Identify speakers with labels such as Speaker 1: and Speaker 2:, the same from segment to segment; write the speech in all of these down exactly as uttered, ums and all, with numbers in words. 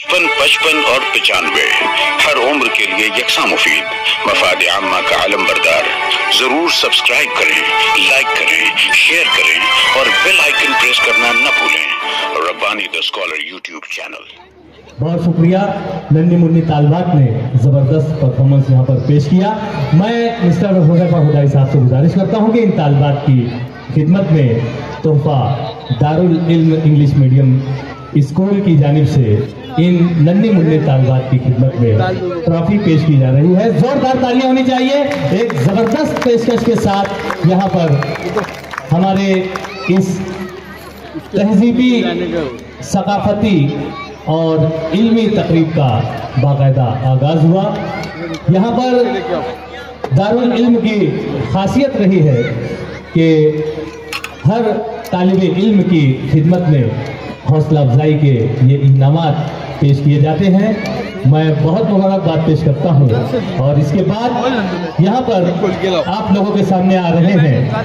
Speaker 1: पचपन पचपन और पचानवे हर उम्र के लिए यकसा मुफीद मफाद आम्मा का आलम बरदार। जरूर सब्सक्राइब करें, लाइक करें, शेयर करें और बेल आइकन प्रेस करना न भूलें। Rabbani the scholar YouTube channel.
Speaker 2: बहुत शुक्रिया। नन्ही मुन्नी तालबात ने जबरदस्त परफॉर्मेंस यहाँ पर पेश किया। मैं मिस्टर हुज़ैफा हुदाई साहब से गुजारिश करता हूँ कि इन तालबात की खिदमत में तोहफा दारुल इल्म इंग्लिश मीडियम स्कूल की जानिब से इन नन्ही मुन्नी तालबात की खिदमत में ट्रॉफी पेश की जा रही है। जोरदार तालियां होनी चाहिए। एक जबरदस्त पेशकश के साथ यहाँ पर हमारे इस तहजीबी, सकाफती और इल्मी तकरीब का बाकायदा आगाज हुआ। यहाँ पर दारुल इल्म की खासियत रही है कि हर तालिबे इल्म की खिदमत में हौसला अफजाई के ये इनामात पेश किए जाते हैं। मैं बहुत मुबारकबाद पेश करता हूँ और इसके बाद यहाँ पर आप लोगों के सामने आ रहे हैं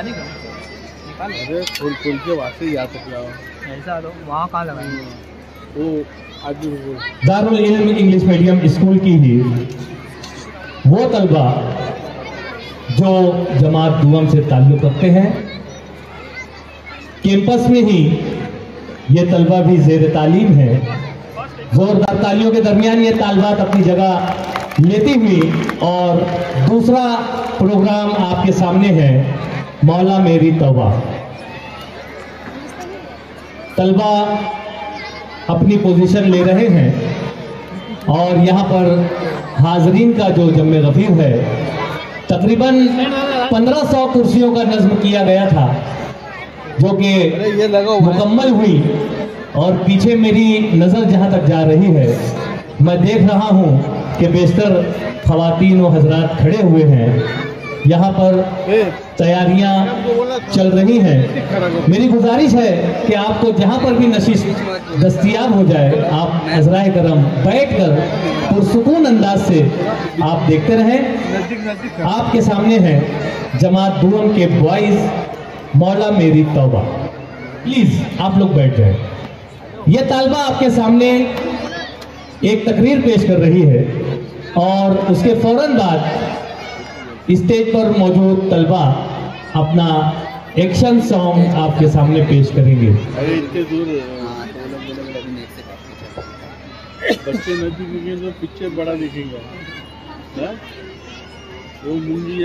Speaker 2: दारुल इल्म इंग्लिश मीडियम स्कूल की ही वो तलबा जो जमात दुआम से ताल्लुक़ रखते हैं। कैंपस में ही ये तलबा भी ज़ेर तालीम है। जोरदार तालियों के दरमियान ये तालबात अपनी जगह लेती हुई और दूसरा प्रोग्राम आपके सामने है मौला मेरी तौबा। तलबा अपनी पोजीशन ले रहे हैं और यहाँ पर हाजरीन का जो जम्मे गफीर है, तकरीबन पंद्रह सौ कुर्सियों का नज्म किया गया था जो कि मुकम्मल हुई। और पीछे मेरी नज़र जहाँ तक जा रही है, मैं देख रहा हूँ कि बेशतर ख़वातीन व हज़रात खड़े हुए हैं। यहाँ पर तैयारियाँ चल रही हैं। मेरी गुजारिश है कि आपको जहाँ पर भी नशिस्त दस्तयाब हो जाए, आप अज़राए करम बैठकर पुरसुकून अंदाज से आप देखते रहें। आपके सामने है जमात दुआम के बॉयज़ मौला मेरी तौबा। प्लीज आप लोग बैठ जाएं। यह तालबा आपके सामने एक तकरीर पेश कर रही है और उसके फौरन बाद स्टेज पर मौजूद तलबा अपना एक्शन सॉन्ग आपके सामने पेश करेंगे।
Speaker 3: अरे इतने दूर बच्चे नदी दिखेंगे तो पिक्चर बड़ा दिखेगा। वो मुंजी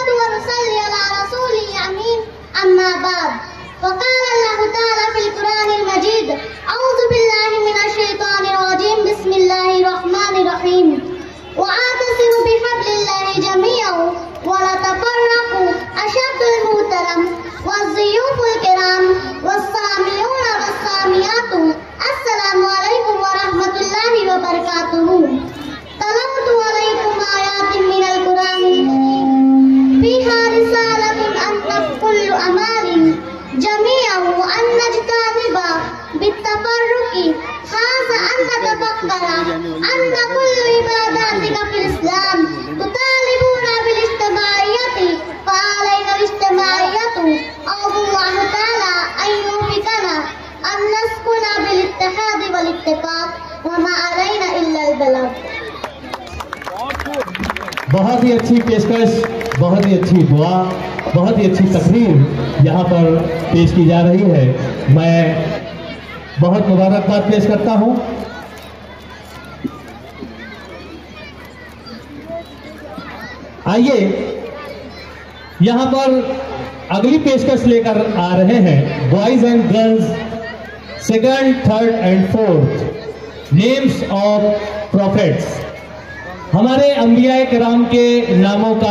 Speaker 4: अम्मा बाद वक़ाल अल्लाह ताला फिल कुरानिल मजीद अऊज़ु बिल्लाहि मिनश शैतानिर रजीम बिस्मिल्लाहिर रहमानिर रहीम वअतसिमु बिहब्लिल्लाहि जमीअन वला तफर्रक़ू अशद्दुल मुहतरम वज़्ज़ुयूफुल किराम वस्सामिऊना वस्सामियातु अस्सलामु अलैकुम व रहमतुल्लाहि व बरकातुहू। तलवतु अलैकुम आयातिन मिनल कुरानिल करीम फीहा रिसालतुन अन्ना कुल्लु अमालिन जमीअन व अन नजतनिबा बित्तफर्रुक़ि खाज़ा अन नतफक्करा अन्ना कुल्लु इबादातिका फिल इस्लाम तुतालिबूना बिल इज्तिमाइयति फ़अलैना अल इज्तिमाइयतु अल्लाहु तआला अन युफ़िक़ना अन नस्कुना बिल इत्तिहादि वल इत्तिफ़ाक़ व मा अलैना इल्ला अल बलाग।
Speaker 2: बहुत ही अच्छी पेशकश, बहुत ही अच्छी दुआ, बहुत ही अच्छी तकरीर यहाँ पर पेश की जा रही है। मैं बहुत मुबारकबाद पेश करता हूँ। आइए यहाँ पर अगली पेशकश लेकर आ रहे हैं boys and girls second, third and fourth names of prophets. हमारे अंबिया किराम के नामों का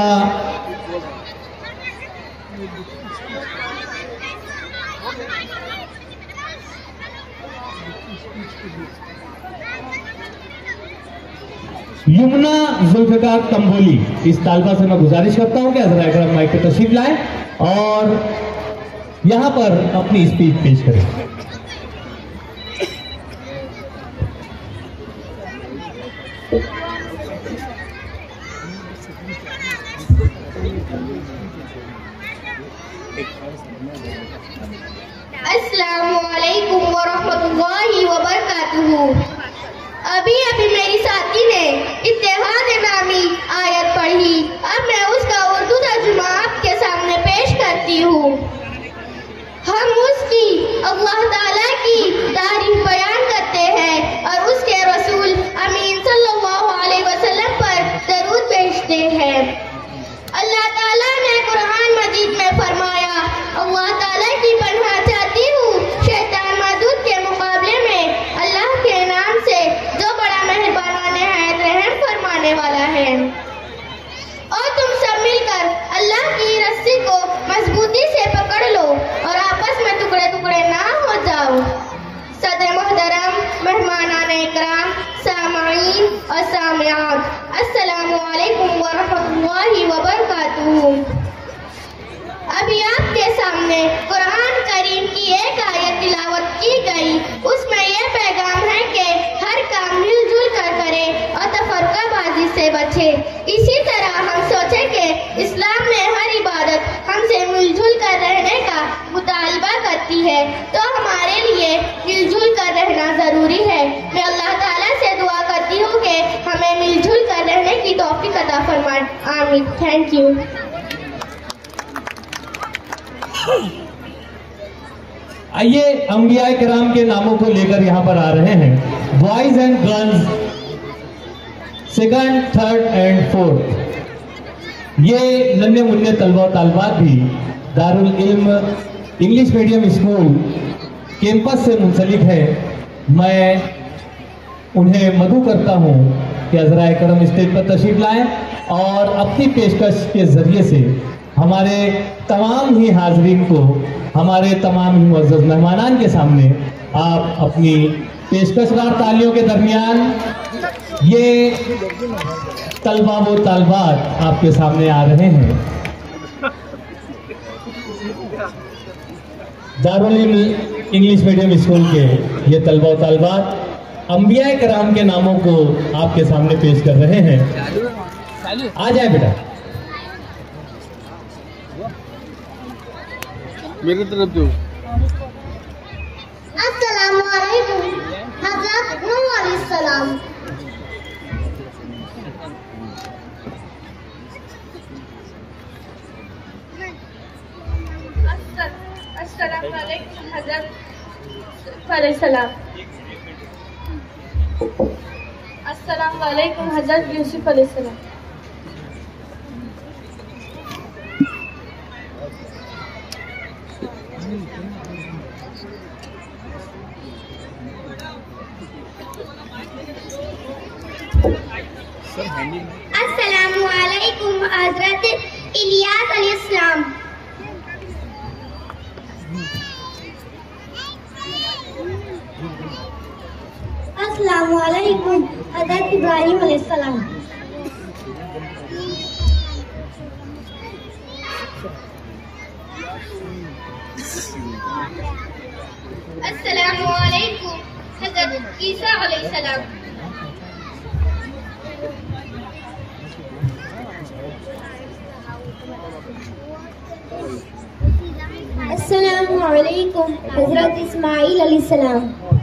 Speaker 2: यमुना जुल्फिकार तंबोली, इस तालबा से मैं गुजारिश करता हूं कि हज़रात इकराम माइक पे तशरीफ लाएं और यहां पर अपनी स्पीच पेश करें।
Speaker 4: अस्सलामु अलैकुम व रहमतुल्लाहि व बरकातुहू। सामीन और सामियात, अस्सलामु अलैकुम व रहमतुल्लाहि व बरकातुहू। अभी आपके सामने कुरान करीम की एक आयत तिलावत की गई। उसमें यह पैगाम है कि हर काम मिलजुल कर करें और तफरकाबाजी से बचे। इसी तरह हम सोचे कि इस्लाम में हर इबादत हमसे मिलजुल कर रहने का मुतालबा करती है, तो हमारे लिए मिलजुल कर रहना जरूरी है। मैं अल्लाह ताला से दुआ करती हूँ कि हमें मिलजुल कर रहने की तौफीक अता फरमाए। आमीन। Thank you.
Speaker 2: आइए अंबिया किराम के नामों को लेकर यहाँ पर आ रहे हैं। Boys and girls second, third and fourth. ये नन्हे मुन्ने तलबा तालबात भी दारुल इल्म इंग्लिश मीडियम स्कूल कैंपस से मुंसलिक है। मैं उन्हें मदऊ करता हूँ कि अज़राए करम स्टेज पर तशरीफ लाएं और अपनी पेशकश के जरिए से हमारे तमाम ही हाजरीन को, हमारे तमाम ही मुअज़्ज़ज़ मेहमानान के सामने आप अपनी पेशकशवार तालियों के दरमियान ये तलबा व तालबात आपके सामने आ रहे हैं। दारुल इल्म इंग्लिश मीडियम स्कूल के ये तलबा व तालबात अंबिया किराम के नामों को आपके सामने पेश कर रहे हैं। आ जाए बेटा,
Speaker 3: मेरी तरफ दो।
Speaker 4: अस्सलामु अलैकुम हज़रत नूह अलैहिस्सलाम।
Speaker 5: अस्सलामु अलैकुम हज़रत अलैहिस्सलाम। अस्सलामु अलैकुम हज़रत यूसुफ अलैहिस्सलाम।
Speaker 4: अस्सलामु अलैकुम हज़रत इलियास अलैहिस्सलाम। अस्सलामु अलैकुम हज़रत इब्राहीम अलैहिस्सलाम। अस्सलामु अलैकुम हज़रत ईसा अलैहिस्सलाम। अस्सलामु अलैकुम हज़रत इस्माईल अलैहिस्सलाम।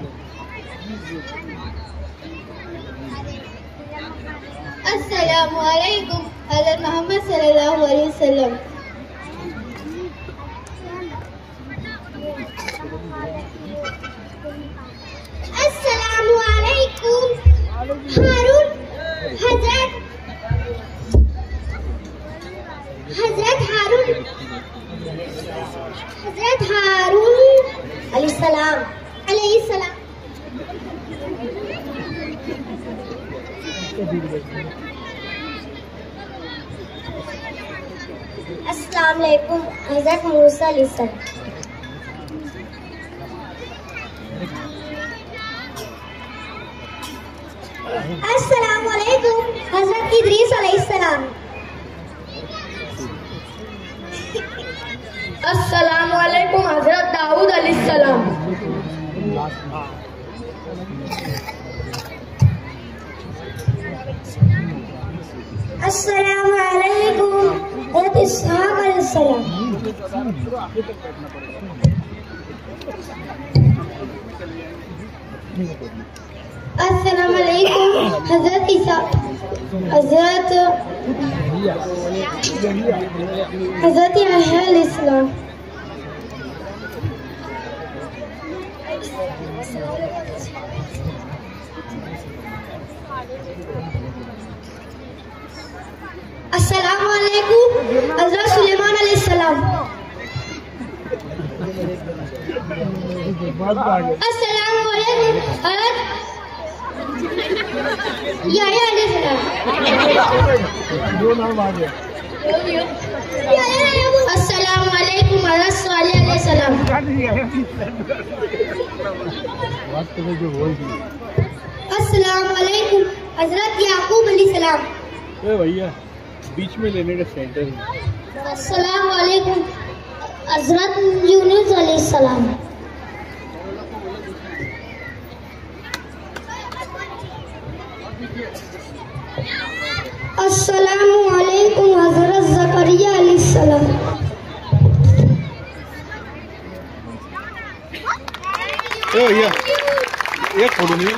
Speaker 4: अस्सलामु अलैकुम हज़रत मोहम्मद सल्लल्लाहु अलैहि वसल्लम। अस्सलामु अलैकुम हारून हज़रत हज़रत हारून हज़रत हारून अलैहिस्सलाम अलैहिस्सलाम। अस्सलाम वालेकुम हज़रत मूसा अलैहिस्सलाम। अस्सलाम वालेकुम हज़रत इदरीस अलैहिस्सलाम।
Speaker 5: अस्सलामु अलैकुम हज़रत दाऊद अलैहिस्सलाम।
Speaker 4: अस्सलामु अलैकुम हज़रत इसहाक़ अलैहिस्सलाम। अस्सलामु अलैकुम हज़रत ईसा हज़रत हज़रत यहया अलैहिस्सलाम। अस्सलामु अलैकुम हज़रत सुलेमान अलैहिस्सलाम। अस्सलामु अलैकुम हज़रत यहया अलैहिस्सलाम। अस्सलामु अलैकुम हज़रत सालेह अलैहिस्सलाम। अस्सलामु अलैकुम हजरत याकूब अलैहिस्सलाम।
Speaker 3: ए भैया बीच में लेने का सेंटर है।
Speaker 4: अस्सलाम वालेकुम हजरत यूनुस अलैहिस्सलाम। अस्सलामु अलैकुम हजरत ज़करिया अलैहिस्सलाम।
Speaker 3: ए भैया एक फोटो नहीं।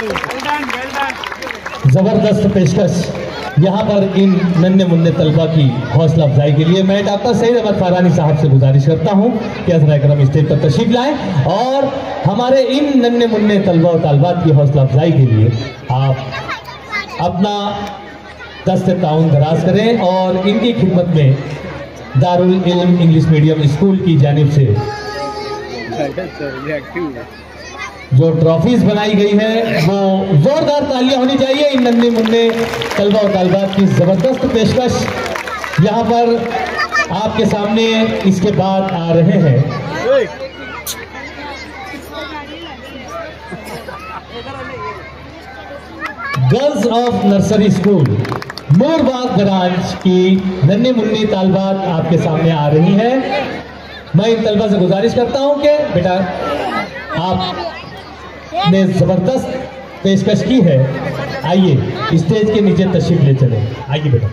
Speaker 2: जबरदस्त पेशकश यहाँ पर इन नन्हे मुन्ने तलबा की हौसला अफजाई के लिए मैं डॉक्टर सईद अहमद फारानी साहब से गुजारिश करता हूँ कि हज़रात करम स्टेज पर तशरीफ लाएं और हमारे इन नन्हे मुन्ने तलबा और तालबात की हौसला अफजाई के लिए आप अपना दस्त ताउन दराज करें और इनकी खिदमत में दारुल इल्म इंग्लिश मीडियम स्कूल की जानिब से जो ट्रॉफीज बनाई गई है वो जोरदार तालियां होनी चाहिए। इन नन्हे मुन्ने तलबा और तालबात की जबरदस्त पेशकश यहाँ पर आपके सामने इसके बाद आ रहे हैं। Girls of nursery school Morbagh branch की नन्हे मुन्नी तालबात आपके सामने आ रही है। मैं इन तलबा से गुजारिश करता हूं कि बेटा आप ने जबरदस्त पेशकश की है, आइए स्टेज के नीचे तशरीफ ले चले। आइए बेटा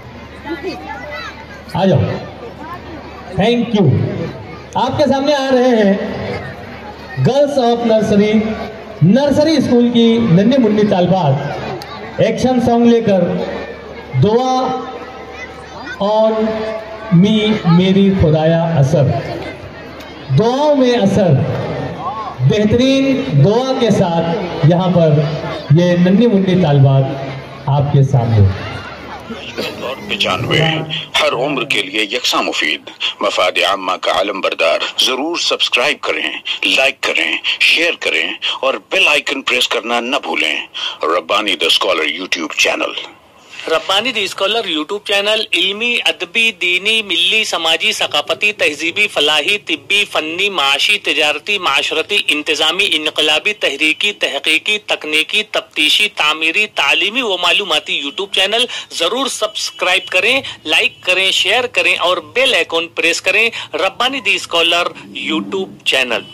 Speaker 2: आ जाओ। Thank you. आपके सामने आ रहे हैं girls of nursery nursery school की नन्ही मुन्नी तालबात एक्शन सॉन्ग लेकर दुआ ऑन मी मेरी खुदाया असर, दुआओं में असर, बेहतरीन दुआ के साथ यहाँ पर ये नन्ही मुन्नी तालबात आपके सामने।
Speaker 1: और पचानवे हर उम्र के लिए यकसा मुफीद मफाद आम्मा का आलम बरदार। जरूर सब्सक्राइब करें, लाइक करें, शेयर करें और बेल आइकन प्रेस करना न भूलें। Rabbani the scholar YouTube channel.
Speaker 6: Rabbani the scholar YouTube channel इल्मी, अदबी, दीनी, मिल्ली, समाजी, सकाफती, तहजीबी, फलाही, तिब्बी, फन्नी, माशी, तिजारती, माशरती, इंतजामी, इनकलाबी, तहरीकी, तहकीकी, तकनीकी, तफ्तीशी, तामीरी, तालीमी व मालूमाती यूट्यूब चैनल। जरूर सब्सक्राइब करें, लाइक करें, शेयर करें और बेल आइकन प्रेस करें। Rabbani the scholar YouTube channel.